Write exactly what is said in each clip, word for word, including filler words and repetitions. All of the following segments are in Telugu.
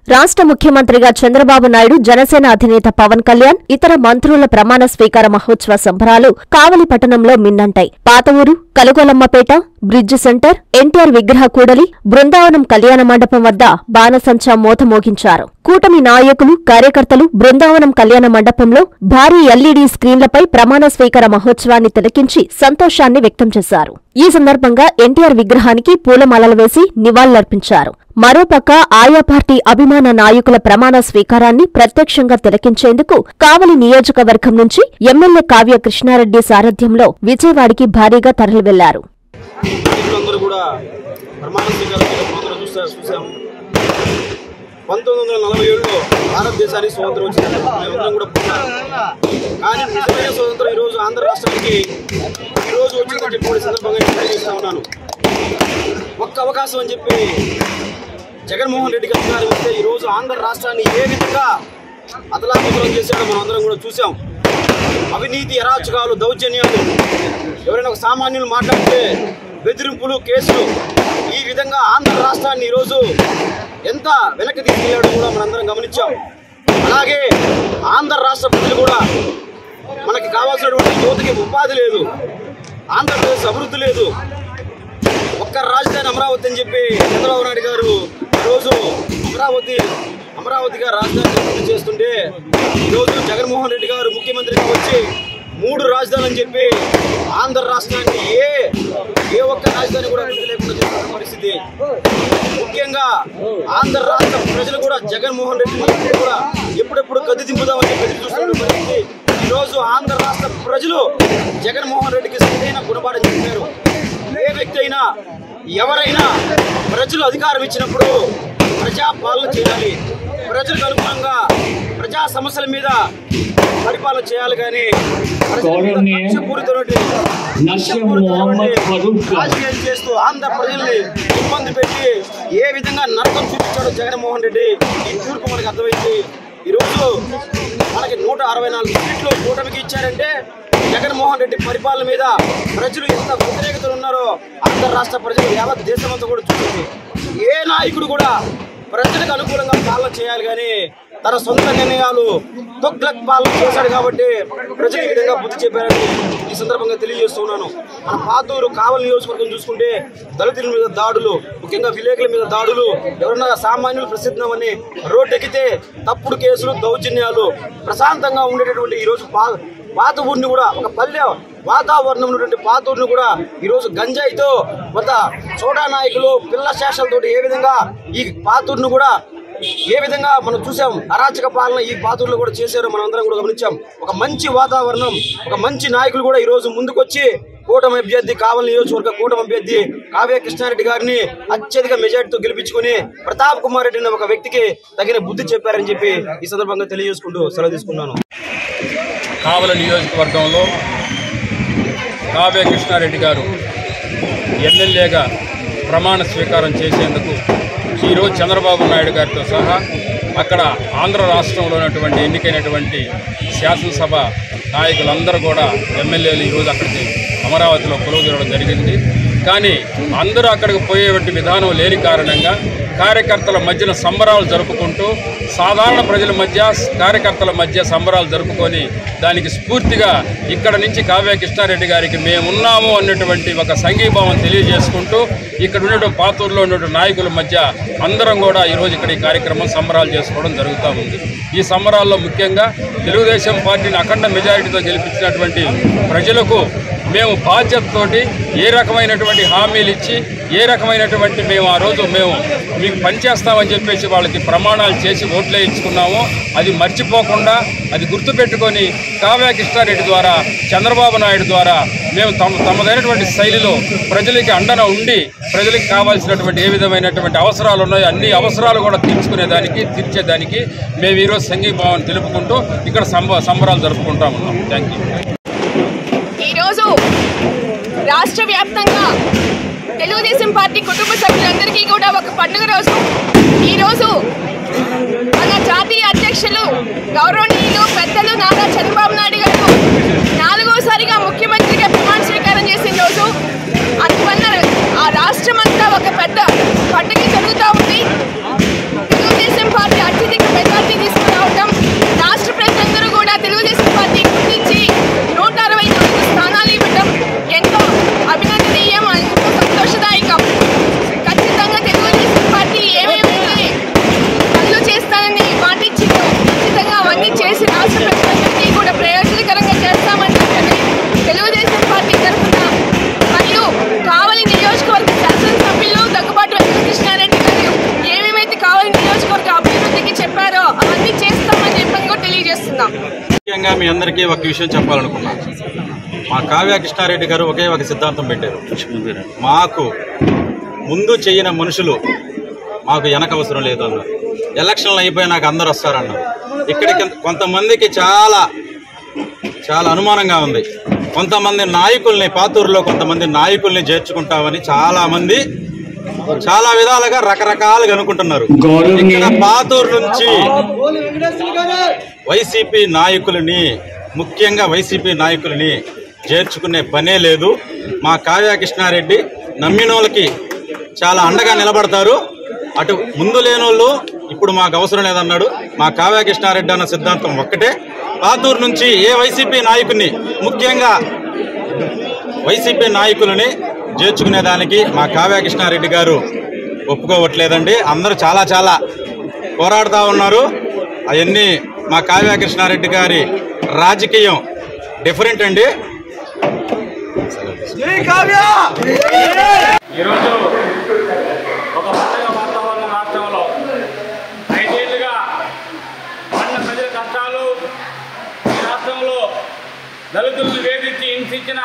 రాష్ట్ర ముఖ్యమంత్రిగా చంద్రబాబు నాయుడు, జనసేన అధినేత పవన్ కళ్యాణ్, ఇతర మంత్రుల ప్రమాణ స్వీకార మహోత్సవ సంబరాలు కావలి పట్టణంలో మిన్నంటాయి. పాత ఊరు, కలుగొలమ్మపేట, బ్రిడ్జ్ సెంటర్, ఎన్టీఆర్ విగ్రహ కూడలి, బృందావనం కళ్యాణ మండపం వద్ద బాణసంచా మోత మోగించారు. కూటమి నాయకులు, కార్యకర్తలు బృందావనం కళ్యాణ మండపంలో భారీ ఎల్ఈడీ స్క్రీన్లపై ప్రమాణ స్వీకార మహోత్సవాన్ని తిలకించి సంతోషాన్ని వ్యక్తం చేశారు. ఈ సందర్భంగా ఎన్టీఆర్ విగ్రహానికి పూలమాలలు వేసి నివాళులర్పించారు. మరోపక్క ఆయా పార్టీ అభిమాన నాయకుల ప్రమాణ స్వీకారాన్ని ప్రత్యక్షంగా తిలకించేందుకు కావలి నియోజకవర్గం నుంచి ఎమ్మెల్యే కావ్య కృష్ణారెడ్డి సారథ్యంలో విజయవాడకి భారీగా తరలివెళ్లారు. పంతొమ్మిది వందల నలభై ఏడులో భారతదేశానికి స్వాతంత్రం వచ్చింది. మేమందరం కూడా పుట్టారు. కానీ నిజమైన స్వాతంత్రం ఈరోజు ఆంధ్ర రాష్ట్రానికి ఈరోజు వచ్చిందని చెప్పి సందర్భంగా తెలియజేస్తా ఉన్నాను. ఒక్క అవకాశం అని చెప్పి జగన్మోహన్ రెడ్డి గారు వస్తే ఈరోజు ఆంధ్ర రాష్ట్రాన్ని ఏ విధంగా అతలాకుతలం చేశాడో మనం అందరం కూడా చూసాం. అవినీతి, అరాచకాలు, దౌర్జన్యాలు, ఎవరైనా ఒక సామాన్యులు మాట్లాడితే బెదిరింపులు, కేసులు, ఈ విధంగా ఆంధ్ర రాష్ట్రాన్ని ఈరోజు ఎంత వెనక్కి తీసుకెళ్ళాడో కూడా మనందరం గమనించాం. అలాగే ఆంధ్ర రాష్ట్ర ప్రజలు కూడా మనకి కావాల్సినటువంటి యువతకి ఉపాధి లేదు, ఆంధ్రప్రదేశ్ అభివృద్ధి లేదు, ఒక్క రాజధాని అమరావతి అని చెప్పి చంద్రబాబు నాయుడు గారు ఈరోజు అమరావతి అమరావతిగా రాజధాని అభివృద్ధి చేస్తుంటే ఈరోజు జగన్మోహన్ రెడ్డి గారు ముఖ్యమంత్రిగా వచ్చి మూడు రాజధానులు అని చెప్పి ఆంధ్ర రాష్ట్రాన్ని ఏ ఏ ఒక్క రాజధాని కూడా అభివృద్ధి లేకుండా చేస్తున్న పరిస్థితి. ముఖ్యంగా ఆంధ్ర రాష్ట్ర ప్రజలు కూడా జగన్మోహన్ రెడ్డి కూడా ఎప్పుడెప్పుడు గది దింపుదామని ఎదురు చూస్తున్న పరిస్థితి. ఈరోజు ఆంధ్ర రాష్ట్ర ప్రజలు జగన్మోహన్ రెడ్డికి సరైన గుణపాఠం చెప్పారు. ఏ వ్యక్తి అయినా, ఎవరైనా ప్రజలు అధికారం ఇచ్చినప్పుడు ప్రజా పాలన చేయాలి, ప్రజలకు అనుగుణంగా ప్రజా సమస్యల మీద పరిపాలన చేయాలి. కానీ రాజకీయం చేస్తూ ఆంధ్ర ప్రజల్ని ఇబ్బంది పెట్టి ఏ విధంగా నరకం చూపించాడో జగన్మోహన్ రెడ్డి ఈ తీర్పు మనకు అర్థమైంది. ఈరోజు మనకి నూట అరవై నాలుగు సీట్లు కూటమికి ఇచ్చారంటే జగన్మోహన్ రెడ్డి పరిపాలన మీద ప్రజలు ఎంత వ్యతిరేకతలు ఉన్నారో ఆంధ్ర రాష్ట్ర ప్రజలు యావత్ దేశమంతా కూడా చూసింది. ఏ నాయకుడు కూడా ప్రజలకు అనుకూలంగా పాలన చేయాలి, కానీ తన సొంత నిర్ణయాలు తొగ్లక్ పాలన చేశాడు కాబట్టి ప్రజలు ఈ విధంగా బుద్ధి చెప్పారని ఈ సందర్భంగా తెలియజేస్తున్నాను. మన పాతూరు కావలి నియోజకవర్గం చూసుకుంటే దళితుల మీద దాడులు, ముఖ్యంగా విలేకరుల మీద దాడులు, ఎవరన్నా సామాన్యులు ప్రసిద్ధమని రోడ్డెక్కితే తప్పుడు కేసులు, దౌర్జన్యాలు, ప్రశాంతంగా ఉండేటటువంటి ఈరోజు పా పాత ఊరిని కూడా ఒక పల్లె వాతావరణం ఉన్నటువంటి పాతూరుని కూడా ఈరోజు గంజాయితో కొంత చోటా నాయకులు పిల్ల శేషాలతో ఏ విధంగా ఈ పాతూరుని కూడా ఏ విధంగా మనం చూసాం. అరాచక పాలన ఈ పాతూరులో కూడా చేశారో మనం అందరం కూడా గమనించాం. ఒక మంచి వాతావరణం, ఒక మంచి నాయకులు కూడా ఈరోజు ముందుకొచ్చి కూటమి అభ్యర్థి, కావలి నియోజకవర్గ కూటమి అభ్యర్థి కావ్య కృష్ణారెడ్డి గారిని అత్యధిక మెజార్టీతో గెలిపించుకుని ప్రతాప్ కుమార్ రెడ్డి అనే ఒక వ్యక్తికి తగిన బుద్ధి చెప్పారని చెప్పి ఈ సందర్భంగా తెలియజేసుకుంటూ సెలవు తీసుకున్నాను. కావలి నియోజకవర్గంలో కావ్య కృష్ణారెడ్డి గారు ఎమ్మెల్యేగా ప్రమాణ స్వీకారం చేసేందుకు ఈరోజు చంద్రబాబు నాయుడు గారితో సహా అక్కడ ఆంధ్ర రాష్ట్రంలో ఉన్నటువంటి ఎన్నికైనటువంటి శాసనసభ నాయకులందరూ కూడా ఎమ్మెల్యేలు ఈరోజు అక్కడికి అమరావతిలో కొలువుదీరడం జరిగింది. కానీ అందరూ అక్కడికి పోయేటువంటి విధానం లేని కారణంగా కార్యకర్తల మధ్యన సంబరాలు జరుపుకుంటూ సాధారణ ప్రజల మధ్య, కార్యకర్తల మధ్య సంబరాలు జరుపుకొని దానికి స్ఫూర్తిగా ఇక్కడ నుంచి కావ్య కృష్ణారెడ్డి గారికి మేమున్నాము అన్నటువంటి ఒక సంఘీభావం తెలియజేసుకుంటూ ఇక్కడ ఉన్నటువంటి పాతూరులో ఉన్నటువంటి నాయకుల మధ్య అందరం కూడా ఈరోజు ఇక్కడ ఈ కార్యక్రమం సంబరాలు చేసుకోవడం జరుగుతూ ఉంది. ఈ సంబరాల్లో ముఖ్యంగా తెలుగుదేశం పార్టీని అఖండ మెజారిటీతో గెలిపించినటువంటి ప్రజలకు మేము బాధ్యతతోటి ఏ రకమైనటువంటి హామీలు ఇచ్చి, ఏ రకమైనటువంటి మేము ఆ రోజు మేము మీకు పనిచేస్తామని చెప్పేసి వాళ్ళకి ప్రమాణాలు చేసి ఓట్లు వేయించుకున్నామో అది మర్చిపోకుండా, అది గుర్తుపెట్టుకొని కావ్య కృష్ణారెడ్డి ద్వారా, చంద్రబాబు నాయుడు ద్వారా మేము తమ తమదైనటువంటి శైలిలో ప్రజలకి అండన ఉండి ప్రజలకు కావాల్సినటువంటి ఏ విధమైనటువంటి అవసరాలు ఉన్నాయో అన్ని అవసరాలు కూడా తీర్చుకునేదానికి, తీర్చేదానికి మేము ఈరోజు సంఘీభావాన్ని తెలుపుకుంటూ ఇక్కడ సంబ సంబరాలు జరుపుకుంటా ఉన్నాం. Thank you. ఈరోజు రాష్ట్ర వ్యాప్తంగా తెలుగుదేశం పార్టీ కుటుంబ సభ్యులందరికీ కూడా ఒక పండుగ రోజు. ఈరోజు మన జాతీయ అధ్యక్షులు గౌరవనీయులు పెద్దలు నారా చంద్రబాబు నాయుడు గారు నాలుగోసారిగా ముఖ్యమంత్రిగా ప్రమాణ స్వీకారం చేసిన రోజు. అందువల్ల ఆ రాష్ట్రం అంతా ఒక పెద్ద పండుగ జరుగుతూ ఉంది. తెలుగుదేశం పార్టీ ముఖ్యంగా మీ అందరికీ ఒక విషయం చెప్పాలనుకున్నా. మా కావ్య కృష్ణారెడ్డి గారు ఒకే ఒక సిద్ధాంతం పెట్టారు. మాకు ముందు చేయని మనుషులు మాకు వెనక అవసరం లేదు అన్నారు. ఎలక్షన్లు అయిపోయినాక అందరూ వస్తారన్నారు. ఇక్కడికి కొంతమందికి చాలా చాలా అనుమానంగా ఉంది. కొంతమంది నాయకుల్ని పాతూరులో కొంతమంది నాయకుల్ని చేర్చుకుంటామని చాలా మంది చాలా విధాలుగా రకరకాలుగా అనుకుంటున్నారు. ఇక్కడ పాతూరు నుంచి వైసీపీ నాయకులని ముఖ్యంగా వైసీపీ నాయకులని చేర్చుకునే పనే లేదు. మా కావ్య కృష్ణారెడ్డి నమ్మినోళ్ళకి చాలా అండగా నిలబడతారు. అటు ముందు లేనోళ్ళు ఇప్పుడు మాకు అవసరం లేదన్నాడు. మా కావ్య కృష్ణారెడ్డి అన్న సిద్ధాంతం ఒక్కటే. పాతూరు నుంచి ఏ వైసీపీ నాయకుని ముఖ్యంగా వైసీపీ నాయకులని చేర్చుకునేదానికి మా కావ్య కృష్ణారెడ్డి గారు ఒప్పుకోవట్లేదండి. అందరూ చాలా చాలా పోరాడుతూ ఉన్నారు. అవన్నీ మా కావ్య కృష్ణారెడ్డి గారి రాజకీయం డిఫరెంట్ అండి. ఈరోజు ఒక పండుగ వాతావరణం రాష్ట్రంలో ఐదేళ్లుగా పడిన ప్రజల కష్టాలు, ఈ రాష్ట్రంలో దళితులను వేధించి హింసించిన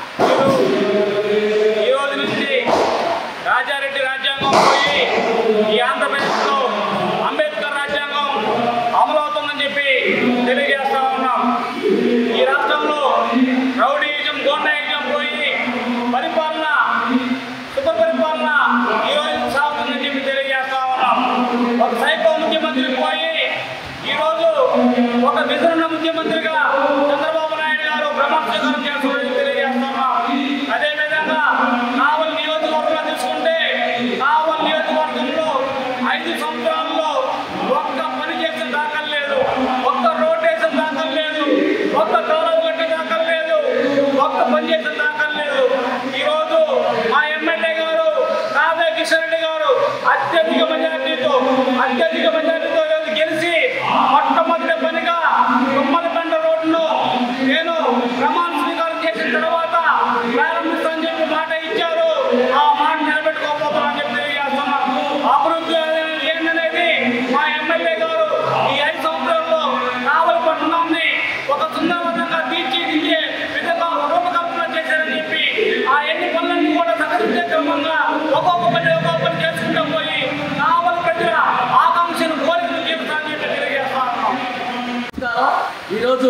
ఈ రోజు నుంచి రాజారెడ్డి రాజ్యాంగం పోయి ఈ ఆంధ్రప్రదేశ్లో అంబేద్కర్ రాజ్యాంగం అమలవుతుందని చెప్పి తెలియజేస్తా ఉన్నాం. ఈ రాష్ట్రంలో రౌడీయిజం, గోండాయిజం పోయి పరిపాలన సుఖ పరిపాలన ఈ రోజు సాగుతుందని చెప్పి తెలియజేస్తా ఉన్నాం. ఒక సైకో ముఖ్యమంత్రి పోయి ఈరోజు ఒక విజృంభ ముఖ్యమంత్రిగా చంద్రబాబు నాయుడు గారు ప్రమాణ స్వీకారం చేస్తున్నారని తెలియజేస్తున్నాం. అదేవిధంగా కావలి నియోజకవర్గంలో తీసుకుంటే కావలి నియోజకవర్గంలో ఐదు సంవత్సరాల్లో ఒక్క పని చేసిన దాఖలు లేదు, ఒక్క రోడ్ వేసిన దాఖలు లేదు, ఒక్క కాలువ కట్టే దాఖలు లేదు, ఒక్క పని చేసిన దాఖలు లేదు. ఈరోజు మా ఎమ్మెల్యే గారు కావ్య కిషన్ గారు అత్యధిక మెజార్టీతో అత్యధిక మెజార్టీతో గెలిచి మొట్టమొదటి పనిగా గుమ్మలపండ రోడ్డును నేను ప్రమాణ స్వీకారం చేసిన తర్వాత ప్రారంభిస్తానని చెప్పి మాట ఇచ్చారు. ఆ మాట నిలబెట్టుకోకపోతామని చెప్పి తెలియజేస్తున్నాం. అభివృద్ధి ఏంటనేది మా ఎమ్మెల్యే గారు ఈ ఐదు సంవత్సరాల్లో కావలి పట్టణాన్ని ఒక సుందరవంతంగా తీర్చిదిద్దే విధంగా రూపకల్పన చేశారని చెప్పి ఆ ఎన్ని పనులన్నీ కూడా సకరించే క్రమంగా ఒక్కొక్క పని ఒక్కొక్క పని చేసుకుంటూ పోయి కావలి ప్రజల ఆకాంక్షను కోరికలు తీరుస్తారని చెప్పి తెలియజేస్తా ఉన్నాం. ఈరోజు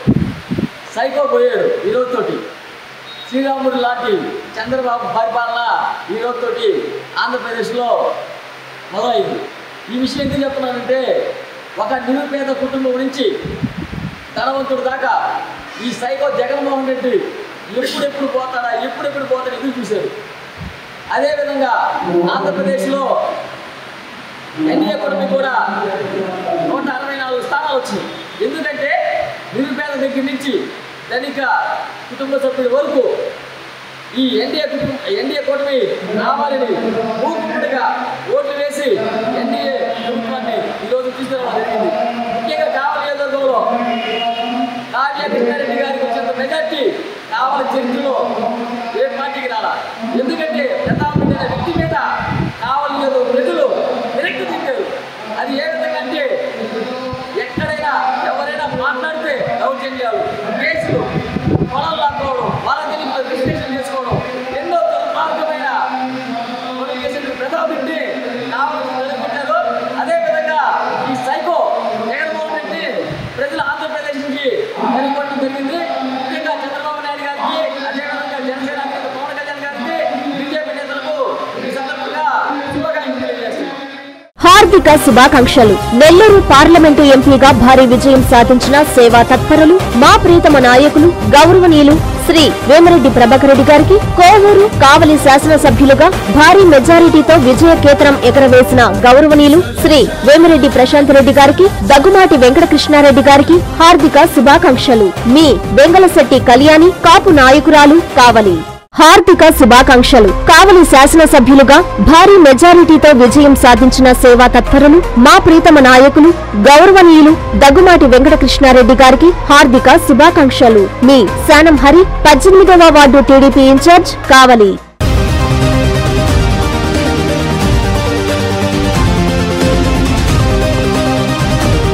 సైకో పోయాడు. ఈరోజుతోటి శ్రీరాముడు లాంటి చంద్రబాబు పరిపాలన ఈరోజుతోటి ఆంధ్రప్రదేశ్లో మొదలైంది. ఈ విషయం ఎందుకు చెప్తున్నానంటే ఒక నిరుపేద కుటుంబం నుంచి ధనవంతుడు దాకా ఈ సైకో జగన్మోహన్ రెడ్డి ఎప్పుడెప్పుడు పోతాడా ఎప్పుడెప్పుడు పోతాడా ఎదురు చూశారు. అదేవిధంగా ఆంధ్రప్రదేశ్లో ఎన్డీఏ కూటమి కూడా నూట అరవై నాలుగు స్థానాలు వచ్చినాయి. ఎందుకంటే నిరుపేద దగ్గర నుంచి ధనిక కుటుంబ సభ్యుల వరకు ఈ ఎన్డీఏ కుటుంబ ఎన్డీఏ కూటమి రావాలని మూకుమ్మడిగా ఓట్లు వేసి ఎన్డీఏ ప్రభుత్వాన్ని ఈరోజు తీసుకురావడం జరిగింది. ముఖ్యంగా కావలి నియోజకవర్గంలో కావ్య కృష్ణారెడ్డి గారికి వచ్చినంత మెజార్టీ కావలి చరిత్రలో ఏ పార్టీకి రాలా. ఎందుకంటే ప్రతాప్ అనే వ్యక్తి మీద కావలి నియోజకవర్గ ప్రజలు విరక్తి తిట్టారు. అది ఏ విధంగా అంటే ఎక్కడైనా ఎవరైనా మాట్లాడితే దౌర్జన్యాలు, కేసులు, పొలాలు లాక్కోవడం, వాళ్ళ తెలియదు విశ్లేషణ చేసుకోవడం, ఎన్నో దుర్మార్గమైన చేసిన ప్రతాప్ రెడ్డి కావాలని తెలుసుకుంటారు. అదేవిధంగా ఈ సైకో జగన్మోహన్ రెడ్డి ప్రజలు ఆంధ్రప్రదేశ్ నుంచి వెళ్ళిపోవడం జరిగింది. ముఖ్యంగా చంద్రబాబు నాయుడు గారికి, అదేవిధంగా జనసేన అధినేత పవన్ కళ్యాణ్ గారికి, బీజేపీ నేతలకు ఈ సందర్భంగా శుభాకాంక్షలు తెలియజేస్తున్నారు. హార్దిక శుభాకాంక్షలు. నెల్లూరు పార్లమెంటు ఎంపీగా భారీ విజయం సాధించిన సేవా తత్పరులు మా ప్రీతమ నాయకులు గౌరవనీయులు శ్రీ వేమిరెడ్డి ప్రభాకర్ రెడ్డి గారికి, కోవూరు కావలి శాసనసభ్యులుగా భారీ మెజారిటీతో విజయ కేతనం ఎగరవేసిన గౌరవనీయులు శ్రీ వేమిరెడ్డి ప్రశాంత్ రెడ్డి గారికి, దగ్గుమాటి వెంకటకృష్ణారెడ్డి గారికి హార్దిక శుభాకాంక్షలు. మీ వెంగళశెట్టి కళ్యాణి, కాపు నాయకురాలు, కావలి. హార్దిక శుభాకాంక్షలు. కావలి శాసనసభ్యులుగా భారీ మెజారిటీతో విజయం సాధించిన సేవా తత్పరులు మా ప్రీతమ నాయకులు గౌరవనీయులు దగ్గుమాటి వెంకటకృష్ణారెడ్డి గారికి హార్దిక శుభాకాంక్షలు. మీ శానం హరి, పద్దెనిమిదవ వార్డు టీడీపీ ఇన్ఛార్జ్, కావలి.